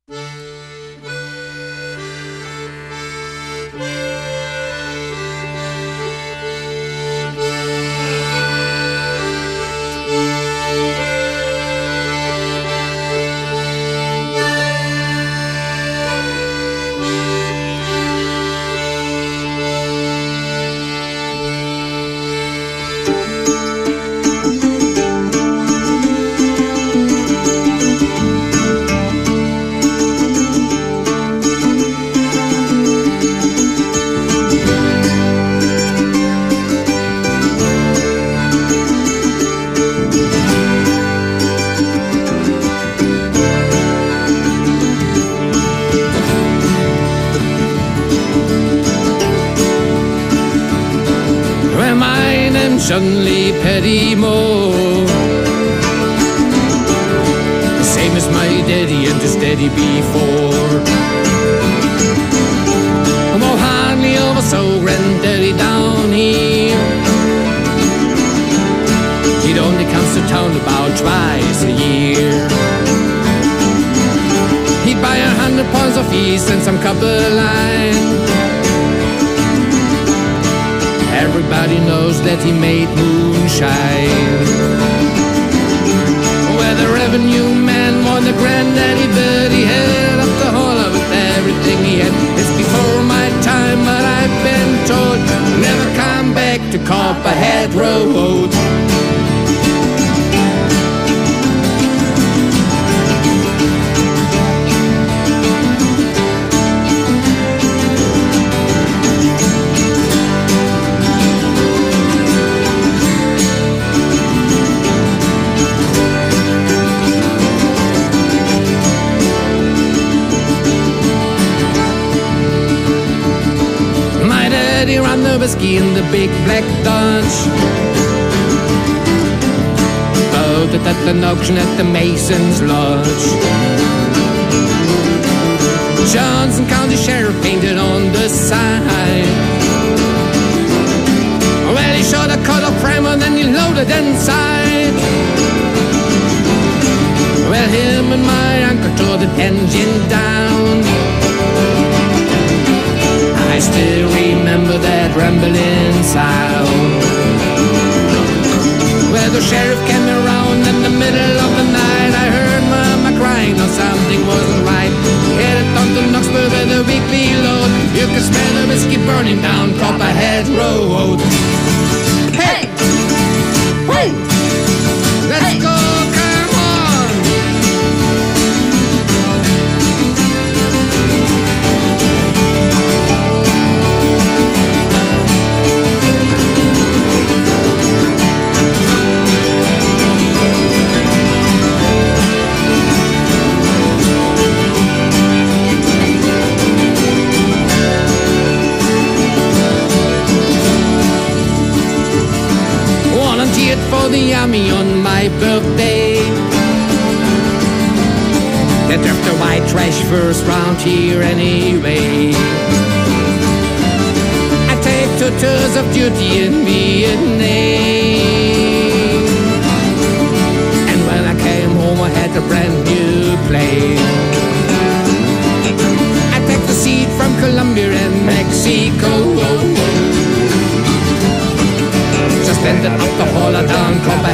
Suddenly Pettymoe, same as my daddy and his daddy before. Oh, hardly over so granddaddy down here. He only comes to town about twice a year. He'd buy 100 pounds of yeast and some copper line. Everybody knows that he made moonshine. Where the revenue man won the granddaddy, but he held up the whole of it, everything he had. It's before my time, but I've been told he'll never come back to Copperhead Road. Ran the whiskey in the big black Dodge, bought it at an auction at the Mason's Lodge. Johnson County Sheriff painted on the side. Well, he shot a cut of primer, then he loaded inside. Well, him and my uncle tore the engine down. I still remember that rambling sound, where the sheriff came around in the middle of the night. I heard mama crying, oh, something wasn't right. Headed on to Knoxville with a weekly load. You could smell the whiskey burning down Copperhead Road. Hey! Hey! Let's go, come on! For the army on my birthday, they left the white trash first round here anyway. I take 2 tours of duty in Vietnam, and when I came home I had a brand new plane. I take the seat from Colombia and Mexico, just ended up the whole of down